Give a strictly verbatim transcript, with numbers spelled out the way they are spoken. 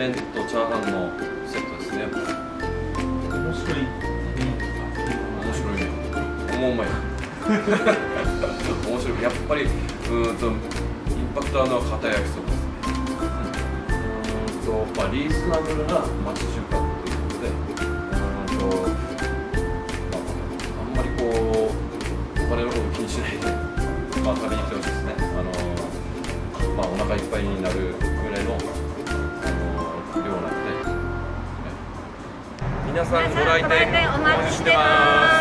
麺とチャーハンのセットですね。 面白い。 面白いね。もううまい。面白い。やっぱりうーんとインパクトあるのは片焼きそばですね。うーんとまあリーズナブルな町中華ということで、うーんとまああんまりこうお金のこと気にしないで、まあ食べに来てほしいですね。あのー、まあお腹いっぱいになるぐらいのあのー、量なので、ね、皆さんご来店お待ちしてます。